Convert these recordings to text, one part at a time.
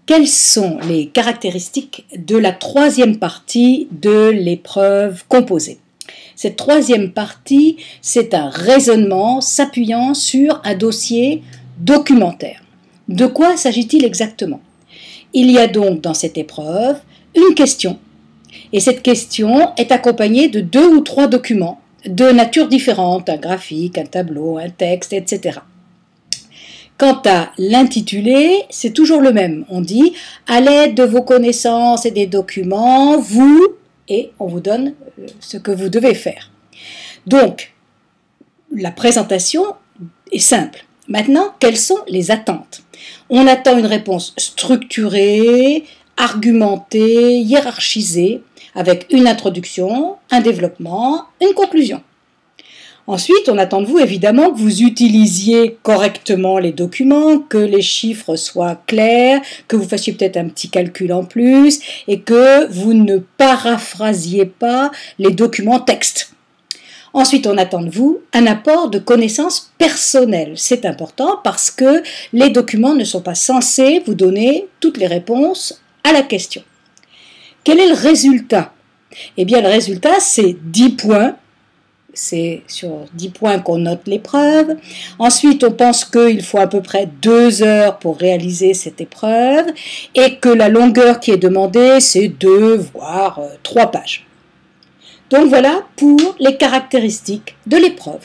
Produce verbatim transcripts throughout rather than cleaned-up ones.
Quelles sont les caractéristiques de la troisième partie de l'épreuve composée? Cette troisième partie, c'est un raisonnement s'appuyant sur un dossier documentaire. De quoi s'agit-il exactement? Il y a donc dans cette épreuve une question, et cette question est accompagnée de deux ou trois documents de nature différente, un graphique, un tableau, un texte, et cetera. Quant à l'intitulé, c'est toujours le même. On dit « à l'aide de vos connaissances et des documents, vous… » et on vous donne ce que vous devez faire. Donc, la présentation est simple. Maintenant, quelles sont les attentes? On attend une réponse structurée, argumentée, hiérarchisée, avec une introduction, un développement, une conclusion. Ensuite, on attend de vous évidemment que vous utilisiez correctement les documents, que les chiffres soient clairs, que vous fassiez peut-être un petit calcul en plus et que vous ne paraphrasiez pas les documents texte. Ensuite, on attend de vous un apport de connaissances personnelles. C'est important parce que les documents ne sont pas censés vous donner toutes les réponses à la question. Quel est le résultat? Eh bien, le résultat, c'est dix points. C'est sur dix points qu'on note l'épreuve. Ensuite, on pense qu'il faut à peu près deux heures pour réaliser cette épreuve et que la longueur qui est demandée, c'est deux, voire trois pages. Donc voilà pour les caractéristiques de l'épreuve.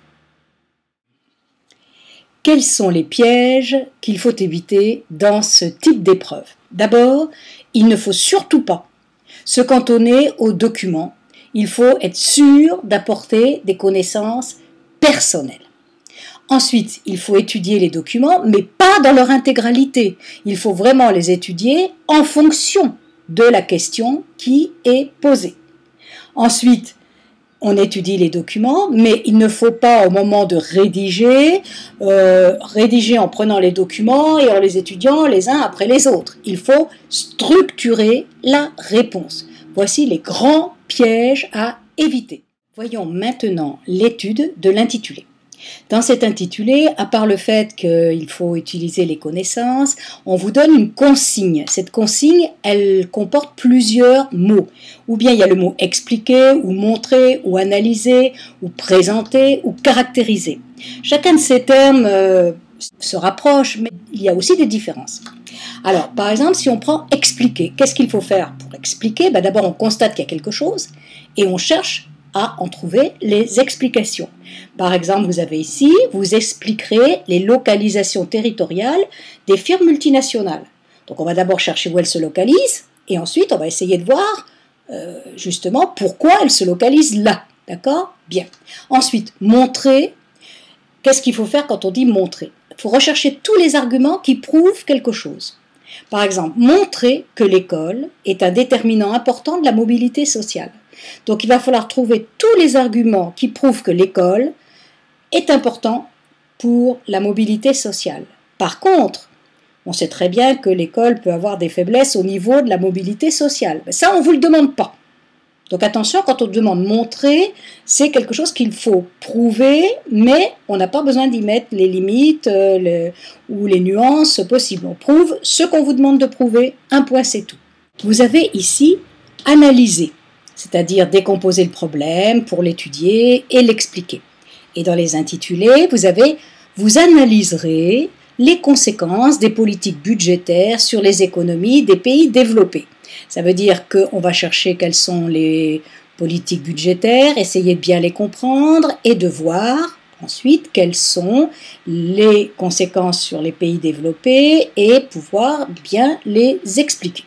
Quels sont les pièges qu'il faut éviter dans ce type d'épreuve? D'abord, il ne faut surtout pas se cantonner aux documents. Il faut être sûr d'apporter des connaissances personnelles. Ensuite, il faut étudier les documents, mais pas dans leur intégralité. Il faut vraiment les étudier en fonction de la question qui est posée. Ensuite, on étudie les documents, mais il ne faut pas, au moment de rédiger, euh, rédiger en prenant les documents et en les étudiant les uns après les autres. Il faut structurer la réponse. Voici les grands pièges à éviter. Voyons maintenant l'étude de l'intitulé. Dans cet intitulé, à part le fait qu'il faut utiliser les connaissances, on vous donne une consigne. Cette consigne, elle comporte plusieurs mots. Ou bien il y a le mot expliquer, ou montrer, ou analyser, ou présenter, ou caractériser. Chacun de ces termes euh, se rapproche, mais il y a aussi des différences. Alors, par exemple, si on prend expliquer, qu'est-ce qu'il faut faire pour expliquer? Ben, d'abord, on constate qu'il y a quelque chose et on cherche à en trouver les explications. Par exemple, vous avez ici, vous expliquerez les localisations territoriales des firmes multinationales. Donc, on va d'abord chercher où elles se localisent et ensuite, on va essayer de voir euh, justement pourquoi elles se localisent là. D'accord? Bien. Ensuite, montrer. Qu'est-ce qu'il faut faire quand on dit montrer? Il faut rechercher tous les arguments qui prouvent quelque chose. Par exemple, montrer que l'école est un déterminant important de la mobilité sociale. Donc il va falloir trouver tous les arguments qui prouvent que l'école est important pour la mobilité sociale. Par contre, on sait très bien que l'école peut avoir des faiblesses au niveau de la mobilité sociale. Mais ça, on ne vous le demande pas. Donc attention, quand on demande montrer, c'est quelque chose qu'il faut prouver, mais on n'a pas besoin d'y mettre les limites euh, le, ou les nuances possibles. On prouve ce qu'on vous demande de prouver, un point c'est tout. Vous avez ici analysé, c'est-à-dire décomposer le problème pour l'étudier et l'expliquer. Et dans les intitulés, vous avez « Vous analyserez les conséquences des politiques budgétaires sur les économies des pays développés ». Ça veut dire qu'on va chercher quelles sont les politiques budgétaires, essayer de bien les comprendre et de voir ensuite quelles sont les conséquences sur les pays développés et pouvoir bien les expliquer.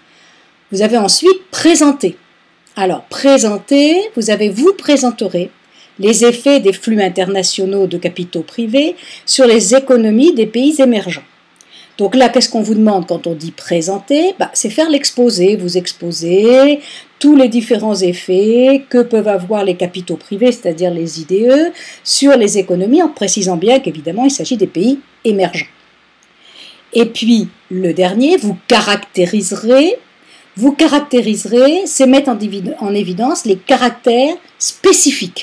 Vous avez ensuite présenté. Alors, présenter, vous avez vous présenterez les effets des flux internationaux de capitaux privés sur les économies des pays émergents. Donc là, qu'est-ce qu'on vous demande quand on dit présenter? Bah, c'est faire l'exposé, vous exposer tous les différents effets que peuvent avoir les capitaux privés, c'est-à-dire les I D E, sur les économies, en précisant bien qu'évidemment il s'agit des pays émergents. Et puis, le dernier, vous caractériserez. Vous caractériserez, c'est mettre en évidence les caractères spécifiques.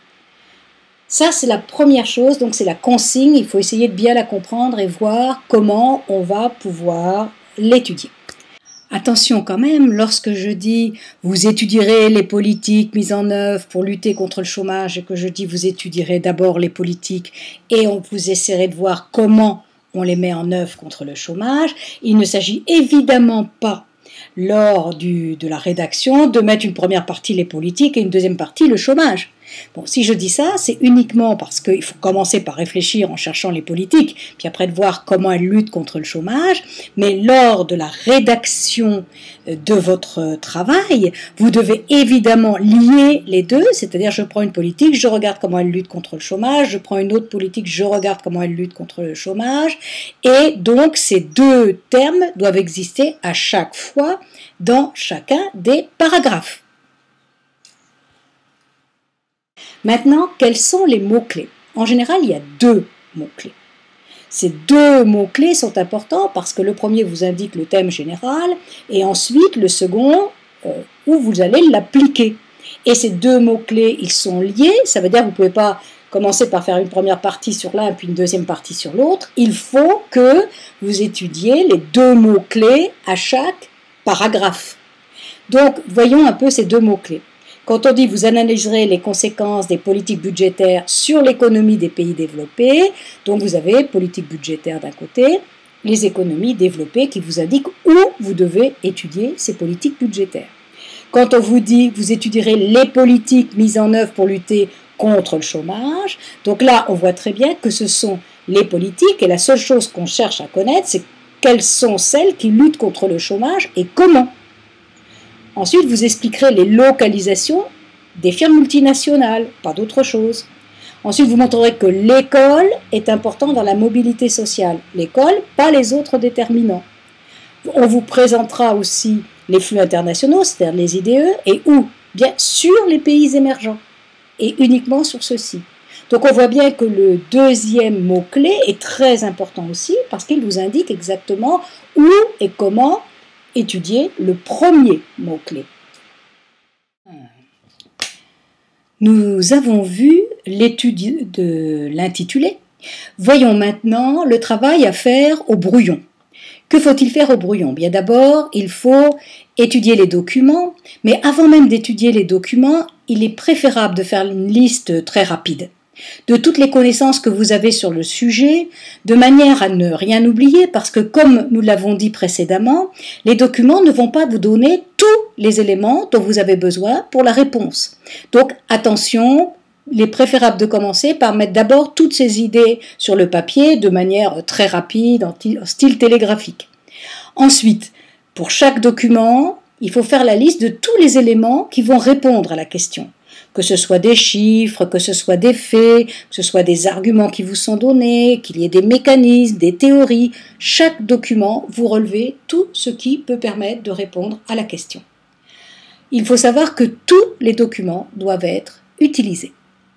Ça, c'est la première chose, donc c'est la consigne, il faut essayer de bien la comprendre et voir comment on va pouvoir l'étudier. Attention quand même, lorsque je dis vous étudierez les politiques mises en œuvre pour lutter contre le chômage et que je dis vous étudierez d'abord les politiques et on vous essaierez de voir comment on les met en œuvre contre le chômage, il ne s'agit évidemment pas lors du, de la rédaction de mettre une première partie les politiques et une deuxième partie le chômage. Bon, si je dis ça, c'est uniquement parce qu'il faut commencer par réfléchir en cherchant les politiques, puis après de voir comment elles luttent contre le chômage, mais lors de la rédaction de votre travail, vous devez évidemment lier les deux, c'est-à-dire je prends une politique, je regarde comment elle lutte contre le chômage, je prends une autre politique, je regarde comment elle lutte contre le chômage, et donc ces deux termes doivent exister à chaque fois dans chacun des paragraphes. Maintenant, quels sont les mots-clés? En général, il y a deux mots-clés. Ces deux mots-clés sont importants parce que le premier vous indique le thème général et ensuite le second euh, où vous allez l'appliquer. Et ces deux mots-clés, ils sont liés, ça veut dire que vous ne pouvez pas commencer par faire une première partie sur l'un puis une deuxième partie sur l'autre. Il faut que vous étudiez les deux mots-clés à chaque paragraphe. Donc, voyons un peu ces deux mots-clés. Quand on dit vous analyserez les conséquences des politiques budgétaires sur l'économie des pays développés, donc vous avez politique budgétaire d'un côté, les économies développées qui vous indiquent où vous devez étudier ces politiques budgétaires. Quand on vous dit vous étudierez les politiques mises en œuvre pour lutter contre le chômage, donc là on voit très bien que ce sont les politiques et la seule chose qu'on cherche à connaître, c'est quelles sont celles qui luttent contre le chômage et comment. Ensuite, vous expliquerez les localisations des firmes multinationales, pas d'autre chose. Ensuite, vous montrerez que l'école est importante dans la mobilité sociale. L'école, pas les autres déterminants. On vous présentera aussi les flux internationaux, c'est-à-dire les I D E, et où? Bien sur les pays émergents, et uniquement sur ceux-ci. Donc on voit bien que le deuxième mot-clé est très important aussi, parce qu'il vous indique exactement où et comment étudier le premier mot-clé. Nous avons vu l'étude de l'intitulé. Voyons maintenant le travail à faire au brouillon. Que faut-il faire au brouillon? Bien d'abord, il faut étudier les documents, mais avant même d'étudier les documents, il est préférable de faire une liste très rapide de toutes les connaissances que vous avez sur le sujet, de manière à ne rien oublier, parce que comme nous l'avons dit précédemment, les documents ne vont pas vous donner tous les éléments dont vous avez besoin pour la réponse. Donc attention, il est préférable de commencer par mettre d'abord toutes ces idées sur le papier de manière très rapide, en style télégraphique. Ensuite, pour chaque document, il faut faire la liste de tous les éléments qui vont répondre à la question. Que ce soit des chiffres, que ce soit des faits, que ce soit des arguments qui vous sont donnés, qu'il y ait des mécanismes, des théories. Chaque document, vous relevez tout ce qui peut permettre de répondre à la question. Il faut savoir que tous les documents doivent être utilisés.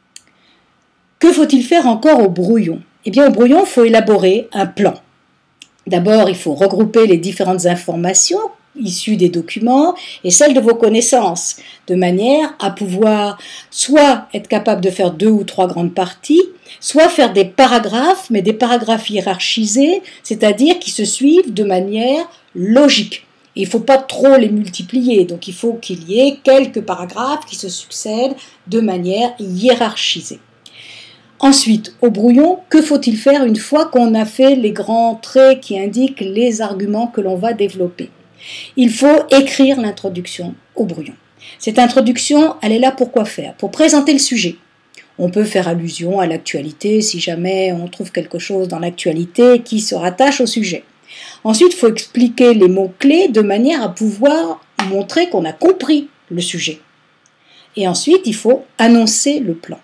Que faut-il faire encore au brouillon? Eh bien, au brouillon, il faut élaborer un plan. D'abord, il faut regrouper les différentes informations issues des documents et celles de vos connaissances, de manière à pouvoir soit être capable de faire deux ou trois grandes parties, soit faire des paragraphes, mais des paragraphes hiérarchisés, c'est-à-dire qui se suivent de manière logique. Il ne faut pas trop les multiplier, donc il faut qu'il y ait quelques paragraphes qui se succèdent de manière hiérarchisée. Ensuite, au brouillon, que faut-il faire une fois qu'on a fait les grands traits qui indiquent les arguments que l'on va développer? Il faut écrire l'introduction au brouillon. Cette introduction, elle est là pour quoi faire? Pour présenter le sujet. On peut faire allusion à l'actualité si jamais on trouve quelque chose dans l'actualité qui se rattache au sujet. Ensuite, il faut expliquer les mots-clés de manière à pouvoir montrer qu'on a compris le sujet. Et ensuite, il faut annoncer le plan.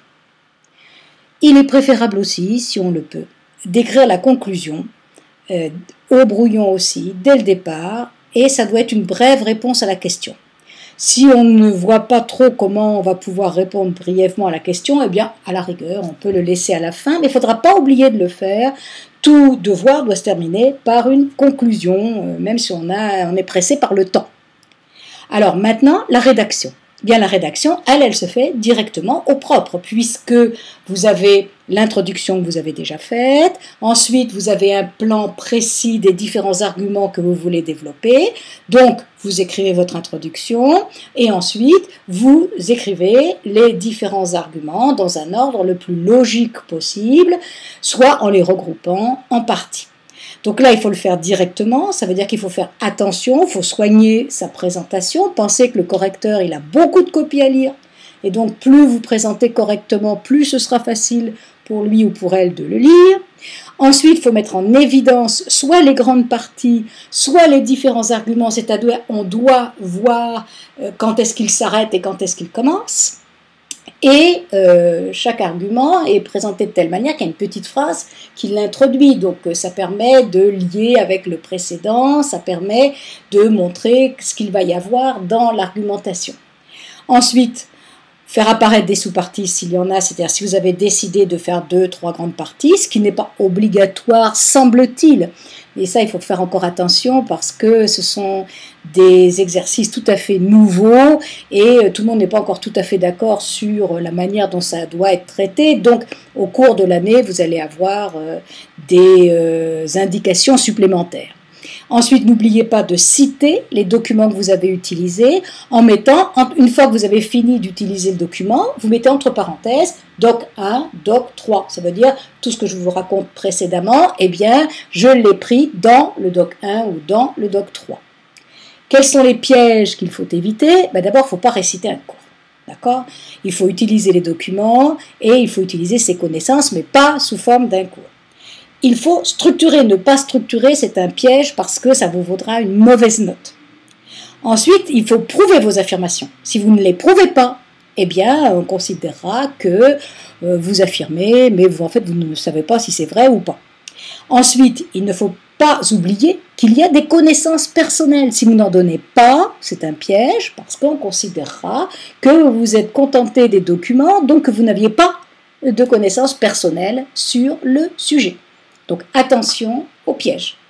Il est préférable aussi, si on le peut, d'écrire la conclusion euh, au brouillon aussi, dès le départ, et ça doit être une brève réponse à la question. Si on ne voit pas trop comment on va pouvoir répondre brièvement à la question, eh bien, à la rigueur, on peut le laisser à la fin, mais il ne faudra pas oublier de le faire. Tout devoir doit se terminer par une conclusion, même si on, a, on est pressé par le temps. Alors maintenant, la rédaction. bien la rédaction, elle, elle se fait directement au propre, puisque vous avez l'introduction que vous avez déjà faite, ensuite vous avez un plan précis des différents arguments que vous voulez développer, donc vous écrivez votre introduction, et ensuite vous écrivez les différents arguments dans un ordre le plus logique possible, soit en les regroupant en parties. Donc là, il faut le faire directement, ça veut dire qu'il faut faire attention, il faut soigner sa présentation. Pensez que le correcteur, il a beaucoup de copies à lire, et donc plus vous présentez correctement, plus ce sera facile pour lui ou pour elle de le lire. Ensuite, il faut mettre en évidence soit les grandes parties, soit les différents arguments, c'est-à-dire on doit voir quand est-ce qu'il s'arrête et quand est-ce qu'il commence. Et euh, chaque argument est présenté de telle manière qu'il y a une petite phrase qui l'introduit. Donc ça permet de lier avec le précédent, ça permet de montrer ce qu'il va y avoir dans l'argumentation. Ensuite, faire apparaître des sous-parties s'il y en a, c'est-à-dire si vous avez décidé de faire deux, trois grandes parties, ce qui n'est pas obligatoire, semble-t-il. Et ça, il faut faire encore attention parce que ce sont des exercices tout à fait nouveaux et tout le monde n'est pas encore tout à fait d'accord sur la manière dont ça doit être traité. Donc, au cours de l'année, vous allez avoir des euh, indications supplémentaires. Ensuite, n'oubliez pas de citer les documents que vous avez utilisés en mettant, une fois que vous avez fini d'utiliser le document, vous mettez entre parenthèses doc un, doc trois. Ça veut dire tout ce que je vous raconte précédemment, eh bien, je l'ai pris dans le doc un ou dans le doc trois. Quels sont les pièges qu'il faut éviter? Ben d'abord, il ne faut pas réciter un cours. D'accord? Il faut utiliser les documents et il faut utiliser ses connaissances, mais pas sous forme d'un cours. Il faut structurer, ne pas structurer, c'est un piège parce que ça vous vaudra une mauvaise note. Ensuite, il faut prouver vos affirmations. Si vous ne les prouvez pas, eh bien, on considérera que euh, vous affirmez, mais vous, en fait, vous ne savez pas si c'est vrai ou pas. Ensuite, il ne faut pas oublier qu'il y a des connaissances personnelles. Si vous n'en donnez pas, c'est un piège parce qu'on considérera que vous êtes contenté des documents, donc que vous n'aviez pas de connaissances personnelles sur le sujet. Donc attention aux pièges.